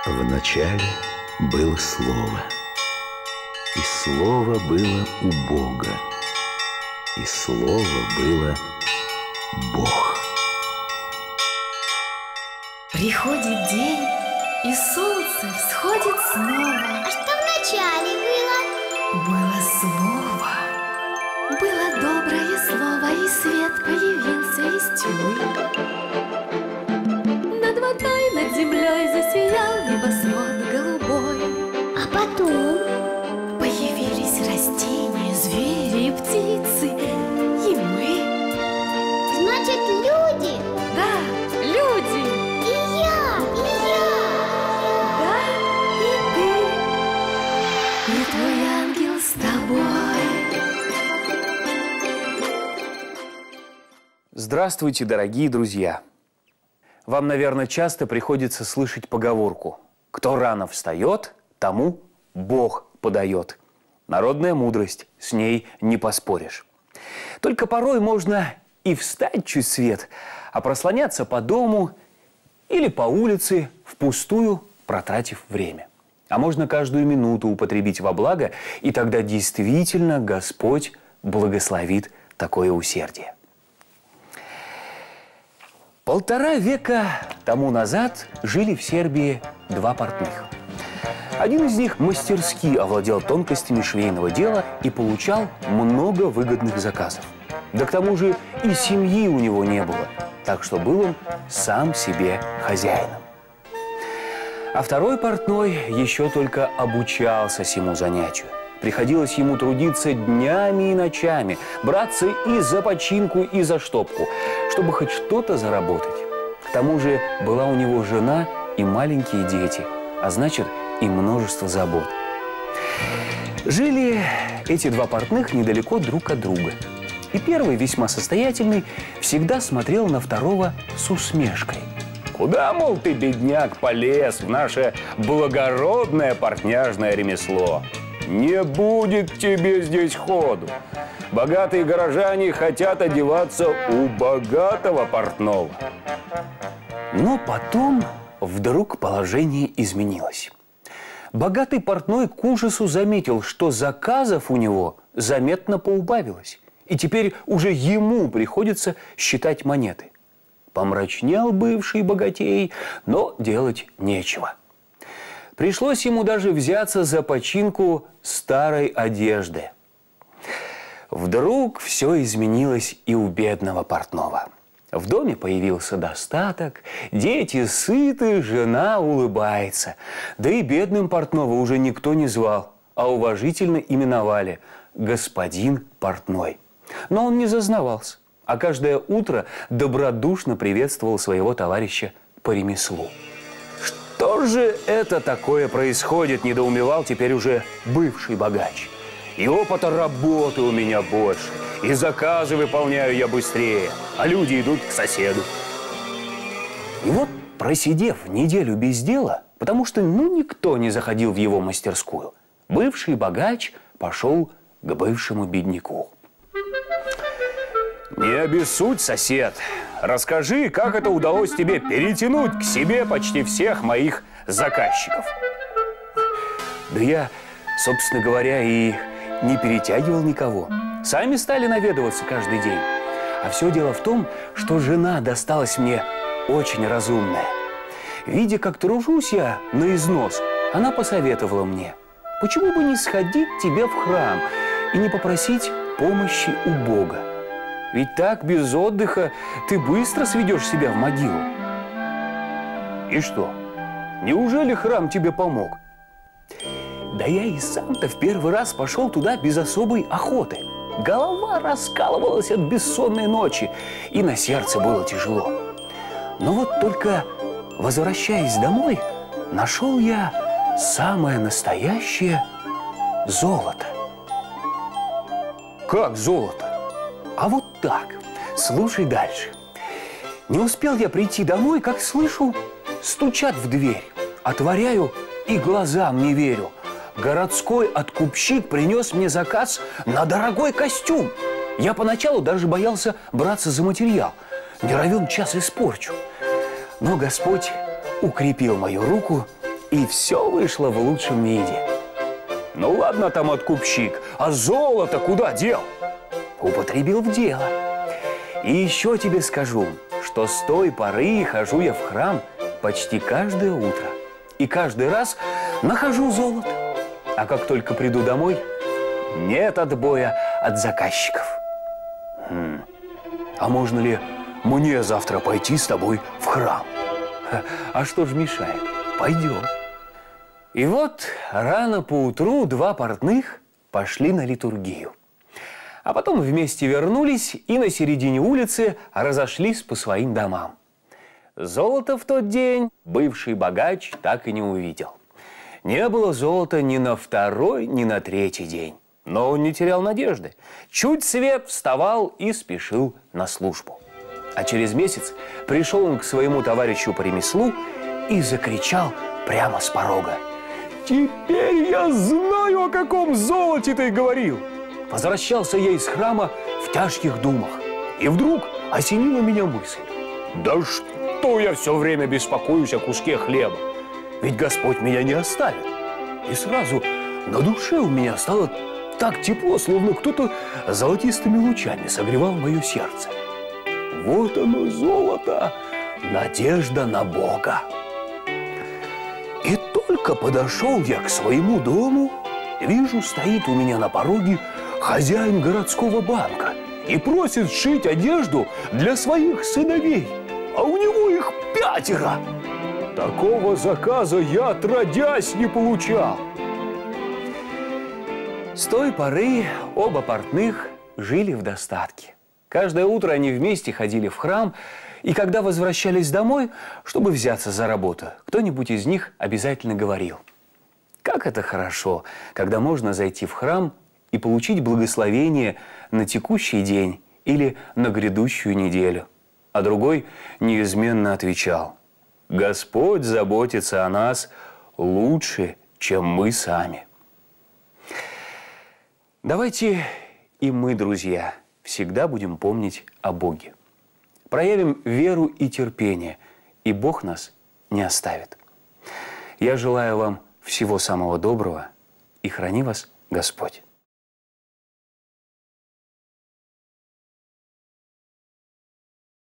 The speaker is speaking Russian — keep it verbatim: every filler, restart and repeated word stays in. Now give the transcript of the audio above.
Вначале было Слово, и Слово было у Бога, и Слово было Бог. Приходит день, и солнце всходит снова. А что вначале было? Было Слово, было доброе слово, и свет появился из тьмы. Над водой, над землей засиял небосвод голубой. А потом? Появились растения, звери и птицы, и мы. Значит, люди? Да, люди. И я, и я. Да, и ты, и твой ангел с тобой. Здравствуйте, дорогие друзья! Вам, наверное, часто приходится слышать поговорку: кто рано встает, тому Бог подает. Народная мудрость, с ней не поспоришь. Только порой можно и встать чуть свет, а прослоняться по дому или по улице, впустую протратив время. А можно каждую минуту употребить во благо, и тогда действительно Господь благословит такое усердие. Полтора века тому назад жили в Сербии два портных. Один из них мастерски овладел тонкостями швейного дела и получал много выгодных заказов. Да к тому же и семьи у него не было, так что был он сам себе хозяином. А второй портной еще только обучался сему занятию. Приходилось ему трудиться днями и ночами, браться и за починку, и за штопку, чтобы хоть что-то заработать. К тому же была у него жена и маленькие дети, а значит и множество забот. Жили эти два портных недалеко друг от друга. И первый, весьма состоятельный, всегда смотрел на второго с усмешкой. «Куда, мол, ты, бедняк, полез в наше благородное портняжное ремесло? Не будет тебе здесь ходу. Богатые горожане хотят одеваться у богатого портного». Но потом вдруг положение изменилось. Богатый портной к ужасу заметил, что заказов у него заметно поубавилось. И теперь уже ему приходится считать монеты. Помрачнел бывший богатей, но делать нечего. Пришлось ему даже взяться за починку старой одежды. Вдруг все изменилось и у бедного портного. В доме появился достаток, дети сыты, жена улыбается. Да и бедным портного уже никто не звал, а уважительно именовали господин портной. Но он не зазнавался, а каждое утро добродушно приветствовал своего товарища по ремеслу. Что же это такое происходит, недоумевал теперь уже бывший богач. И опыта работы у меня больше, и заказы выполняю я быстрее, а люди идут к соседу. И вот, просидев неделю без дела, потому что ну никто не заходил в его мастерскую, бывший богач пошел к бывшему бедняку. «Не обессудь, сосед, расскажи, как это удалось тебе перетянуть к себе почти всех моих заказчиков». Да я, собственно говоря, и не перетягивал никого. Сами стали наведываться каждый день. А все дело в том, что жена досталась мне очень разумная. Видя, как тружусь я на износ, она посоветовала мне: почему бы не сходить тебе в храм и не попросить помощи у Бога? Ведь так, без отдыха, ты быстро сведешь себя в могилу. И что? Неужели храм тебе помог? Да я и сам-то в первый раз пошел туда без особой охоты. Голова раскалывалась от бессонной ночи, и на сердце было тяжело. Но вот только, возвращаясь домой, нашел я самое настоящее золото. Как золото? А вот так. Слушай дальше. Не успел я прийти домой, как слышу, стучат в дверь. Отворяю и глазам не верю. Городской откупщик принес мне заказ на дорогой костюм. Я поначалу даже боялся браться за материал. Не равен час испорчу. Но Господь укрепил мою руку, и все вышло в лучшем виде. Ну ладно там откупщик, а золото куда дел? Употребил в дело. И еще тебе скажу, что с той поры хожу я в храм почти каждое утро. И каждый раз нахожу золото. А как только приду домой, нет отбоя от заказчиков. Хм. А можно ли мне завтра пойти с тобой в храм? А что ж мешает? Пойдем. И вот рано поутру два портных пошли на литургию. А потом вместе вернулись и на середине улицы разошлись по своим домам. Золота в тот день бывший богач так и не увидел. Не было золота ни на второй, ни на третий день. Но он не терял надежды. Чуть свет вставал и спешил на службу. А через месяц пришел он к своему товарищу по ремеслу и закричал прямо с порога: «Теперь я знаю, о каком золоте ты говорил!» Возвращался я из храма в тяжких думах. И вдруг осенила меня мысль: да что я все время беспокоюсь о куске хлеба? Ведь Господь меня не оставит. И сразу на душе у меня стало так тепло, словно кто-то золотистыми лучами согревал мое сердце. Вот оно золото, надежда на Бога. И только подошел я к своему дому, вижу, стоит у меня на пороге хозяин городского банка и просит сшить одежду для своих сыновей, а у него их пятеро. Такого заказа я отродясь не получал. С той поры оба портных жили в достатке. Каждое утро они вместе ходили в храм, и когда возвращались домой, чтобы взяться за работу, кто-нибудь из них обязательно говорил: как это хорошо, когда можно зайти в храм и получить благословение на текущий день или на грядущую неделю. А другой неизменно отвечал: Господь заботится о нас лучше, чем мы сами. Давайте и мы, друзья, всегда будем помнить о Боге. Проявим веру и терпение, и Бог нас не оставит. Я желаю вам всего самого доброго, и храни вас Господь.